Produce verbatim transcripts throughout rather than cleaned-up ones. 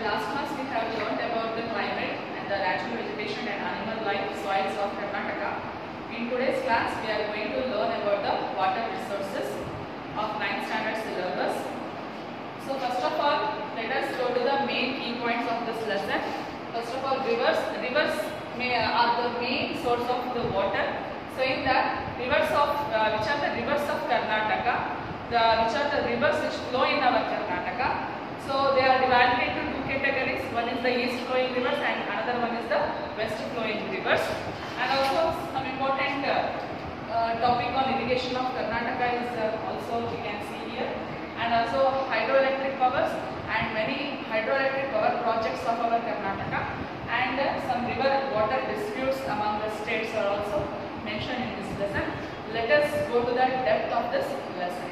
last class we have learned about the climate and the natural vegetation and animal life soils of Karnataka. In today's class we are going to learn about the water resources of ninth standard syllabus. So first of all, let us go to the main key points of this lesson. First of all, rivers. Rivers may, are the main source of the water. So in the rivers of uh, which are the rivers of Karnataka, the which are the rivers which flow in our Karnataka. So they are divided into two categories. One is the east flowing rivers and another one is the west flowing rivers. And also some important uh, uh, topic on irrigation of Karnataka is uh, also we can see here. And also hydroelectric powers and many hydroelectric power projects of our Karnataka. And uh, some river water disputes among the states are also mentioned in this lesson. Let us go to the depth of this lesson.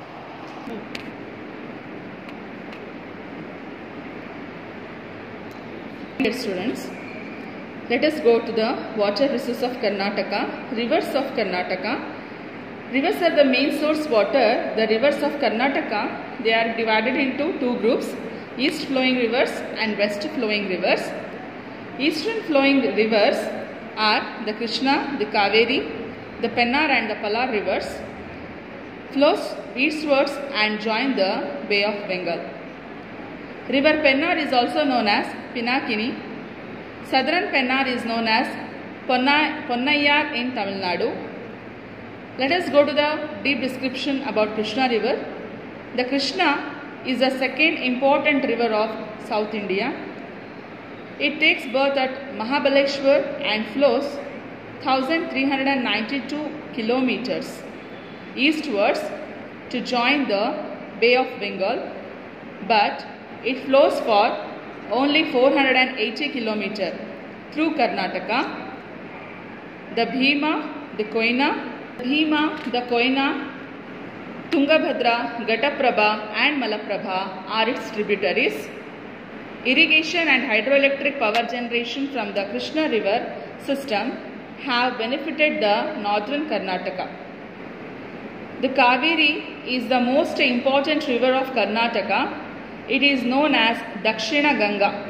Dear students, let us go to the water resources of Karnataka, rivers of Karnataka. Rivers are the main source water. The rivers of Karnataka, they are divided into two groups, east flowing rivers and west flowing rivers. Eastern flowing rivers are the Krishna, the Kaveri, the Pennar and the Palar rivers, flows eastwards and join the Bay of Bengal. River Pennar is also known as Pinakini. Southern Pennar is known as Ponna, Ponnaiyar in Tamil Nadu. Let us go to the deep description about Krishna river. The Krishna is the second important river of South India. It takes birth at Mahabaleshwar and flows one thousand three hundred ninety-two kilometers eastwards to join the Bay of Bengal, but it flows for only four hundred eighty kilometers through Karnataka. The Bhima, the Koyna, Bhima, the Koyna, Tungabhadra, Ghataprabha and Malaprabha are its tributaries. Irrigation and hydroelectric power generation from the Krishna river system have benefited the northern Karnataka. The Kaveri is the most important river of Karnataka. It is known as Dakshina Ganga.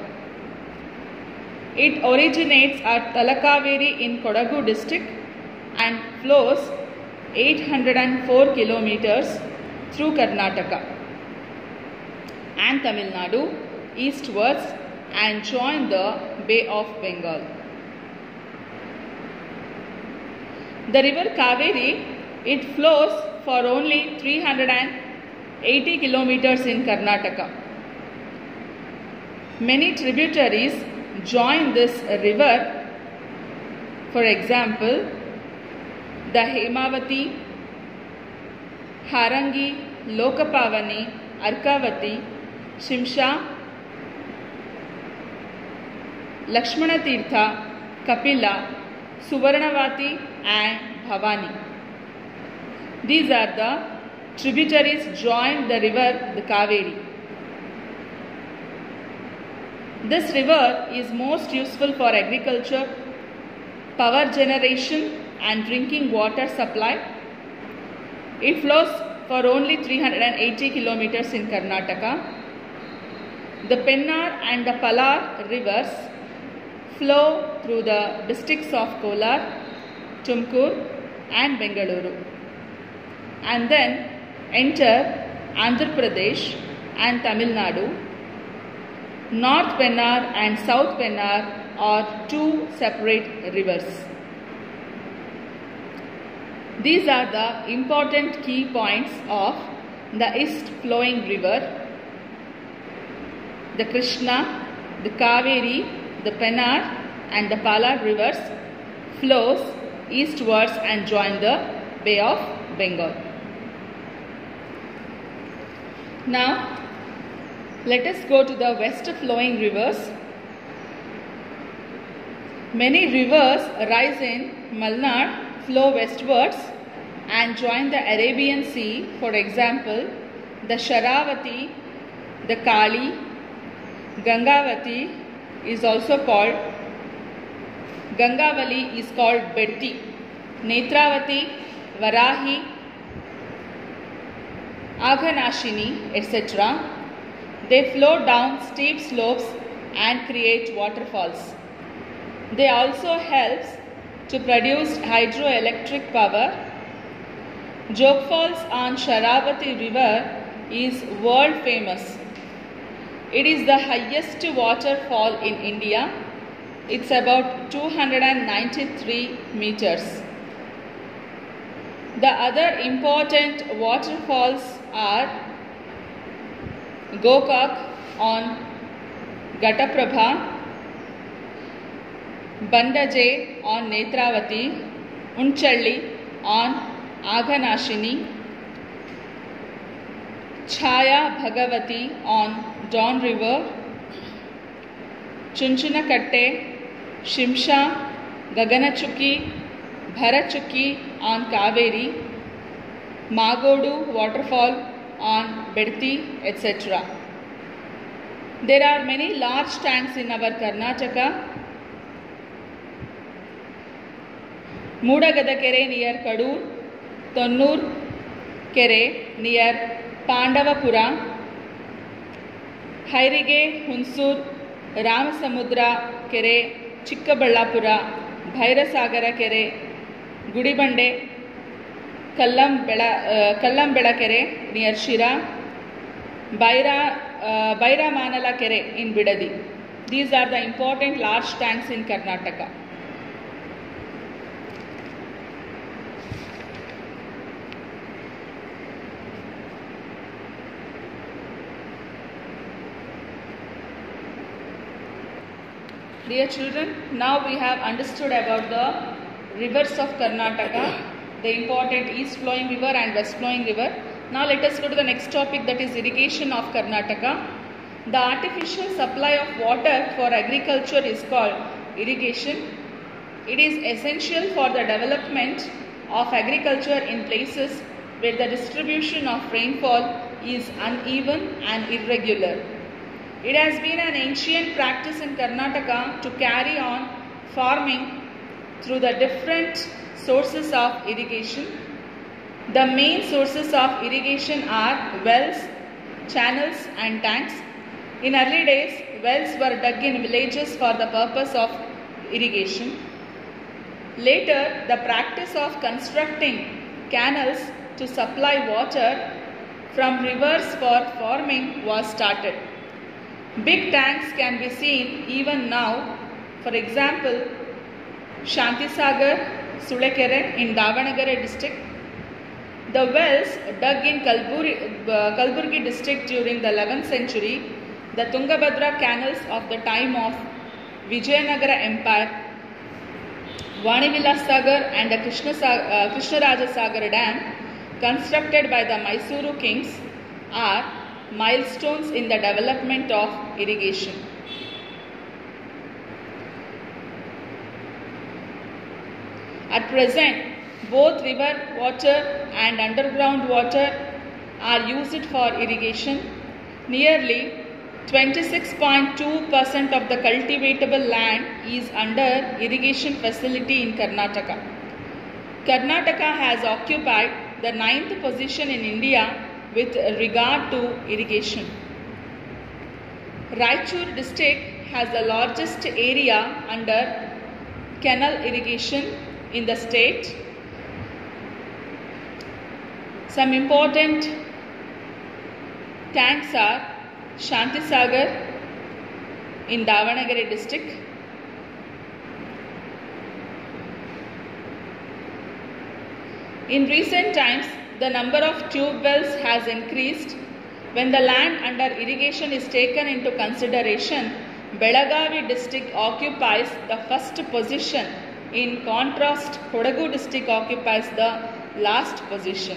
It originates at Talakaveri in Kodagu district and flows eight hundred four kilometers through Karnataka and Tamil Nadu eastwards and join the Bay of Bengal. The river Kaveri, it flows for only three hundred eighty kilometers in Karnataka. Many tributaries join this river. For example, the Hemavati, Harangi, Lokapavani, Arkavati, Shimsha, Lakshmana Tirtha, Kapila, Suvarnavati and Bhavani. These are the tributaries join the river the Kaveri. This river is most useful for agriculture, power generation and drinking water supply. It flows for only three hundred eighty kilometers in Karnataka. The Pennar and the Palar rivers flow through the districts of Kolar, Tumkur and Bengaluru and then enter Andhra Pradesh and Tamil Nadu. North Pennar and South Pennar are two separate rivers. These are the important key points of the east flowing river. The Krishna, the Kaveri, the Pennar and the Palar rivers flows eastwards and join the Bay of Bengal. Now, let us go to the west flowing rivers. Many rivers rise in Malnad, flow westwards and join the Arabian Sea. For example, the Sharavati, the Kali, Gangavati is also called, Gangavali is called Bedti, Netravati, Varahi, Aghanashini, et cetera. They flow down steep slopes and create waterfalls. They also help to produce hydroelectric power. Jog Falls on Sharavati River is world famous. It is the highest waterfall in India. It's about two hundred ninety-three meters. The other important waterfalls are Gokak on Ghataprabha, Bandaje on Netravati, Unchalli on Aghanashini, Chaya Bhagavati on Don River, Chunchunakatte, Shimsha, Gaganachuki, Bharachuki on Kaveri, Magodu waterfall on Bedti, et cetera. There are many large tanks in our Karnataka. Mudagadakere near Kadur, Tonnur Kere near Pandavapura, Hairige, Hunsur, Ramasamudra Kere, Chikkaballapura, Bhairasagara Kere, Gudibande, Kallam Bela, uh, Kallam Bela Kere near Shira, Baira, uh, Baira Manala Kere in Bidadi. These are the important large tanks in Karnataka. Dear children, now we have understood about the rivers of Karnataka, the important east flowing river and west flowing river. Now let us go to the next topic, that is irrigation of Karnataka. The artificial supply of water for agriculture is called irrigation. It is essential for the development of agriculture in places where the distribution of rainfall is uneven and irregular. It has been an ancient practice in Karnataka to carry on farming through the different sources of irrigation. The main sources of irrigation are wells, channels and tanks. In early days, wells were dug in villages for the purpose of irrigation. Later, the practice of constructing canals to supply water from rivers for farming was started. Big tanks can be seen even now. For example, Shantisagar, Sulekere in Davanagere district. The wells dug in Kalburgi, uh, Kalburgi district during the eleventh century, the Tungabhadra canals of the time of Vijayanagara Empire, Vanivilas Sagar and the Krishna, uh, Krishnaraja Sagar Dam constructed by the Mysuru kings are milestones in the development of irrigation. At present, both river water and underground water are used for irrigation. Nearly twenty-six point two percent of the cultivatable land is under irrigation facility in Karnataka. Karnataka has occupied the ninth position in India with regard to irrigation. Raichur district has the largest area under canal irrigation in the state. Some important tanks are Shantisagar in Davanagere district, in recent times, the number of tube wells has increased. When the land under irrigation is taken into consideration, Belagavi district occupies the first position. In contrast, Kodagu district occupies the last position.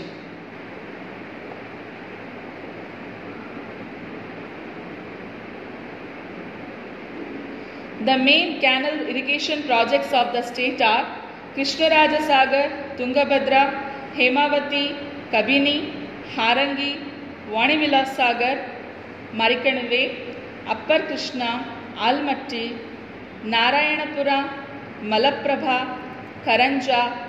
The main canal irrigation projects of the state are Krishnaraja Sagar, Tungabhadra, Hemavati, Kabini, Harangi, Vanivilas Sagar, Marikanave, Appar Krishna, Almatti, Narayanapura, Malaprabha, Karanja,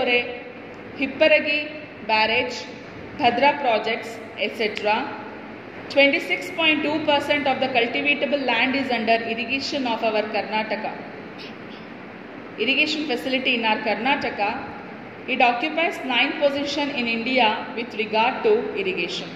Bennetore, Hipparagi, Barrage, Bhadra projects, et cetera. twenty-six point two percent of the cultivatable land is under irrigation of our Karnataka. Irrigation facility in our Karnataka, it occupies ninth position in India with regard to irrigation.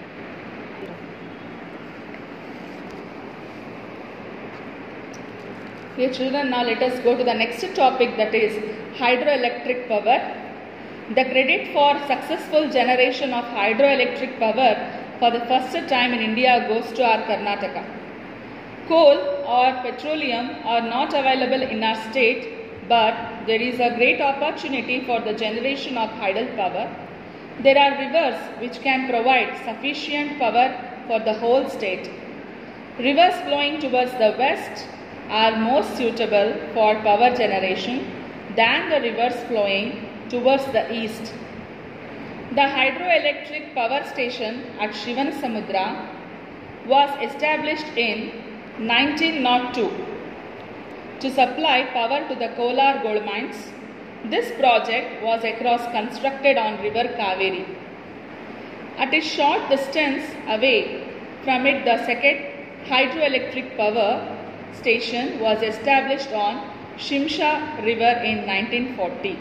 Dear children, now let us go to the next topic, that is hydroelectric power. The credit for successful generation of hydroelectric power for the first time in India goes to our Karnataka. Coal or petroleum are not available in our state, but there is a great opportunity for the generation of hydel power. There are rivers which can provide sufficient power for the whole state. Rivers flowing towards the west are more suitable for power generation than the rivers flowing towards the east. The hydroelectric power station at Shivanasamudra was established in nineteen oh two to supply power to the Kolar gold mines. This project was across constructed on river Kaveri. At a short distance away from it, the second hydroelectric power station was established on Shimsha river in nineteen forty.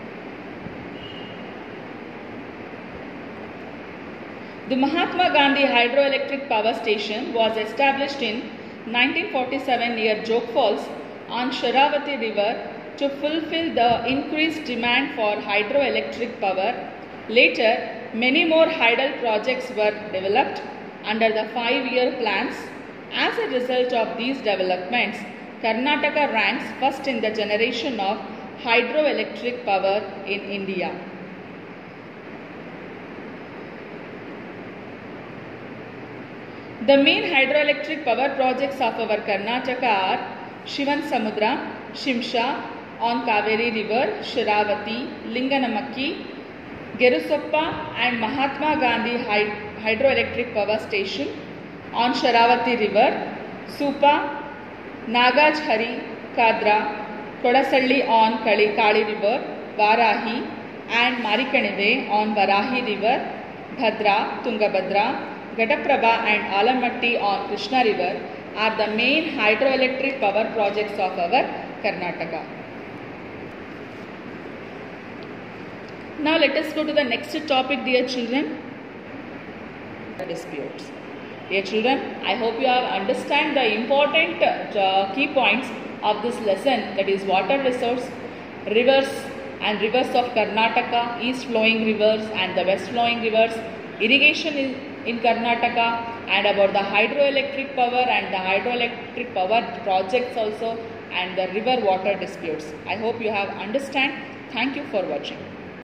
The Mahatma Gandhi hydroelectric power station was established in nineteen forty-seven near Jog Falls on Sharavati river to fulfill the increased demand for hydroelectric power. Later, many more hydel projects were developed under the five-year plans. As a result of these developments, Karnataka ranks first in the generation of hydroelectric power in India. The main hydroelectric power projects of our Karnataka are Shivanasamudra, Shimsha on Kaveri river, Sharavati, Linganamakki, Gerusoppa and Mahatma Gandhi hydroelectric power station on Sharavati river, Supa, Nagajhari, Kadra, Kodasalli on Kali, Kali river, Varahi and Marikanive on Varahi river, Bhadra, Tungabhadra, Ghataprabha and Alamatti on Krishna river are the main hydroelectric power projects of our Karnataka. Now let us go to the next topic, dear children. Disputes. Dear children, I hope you have understand the important uh, key points of this lesson, that is water resource, rivers and rivers of Karnataka, east flowing rivers and the west flowing rivers, irrigation in, in Karnataka, and about the hydroelectric power and the hydroelectric power projects also, and the river water disputes. I hope you have understand. Thank you for watching.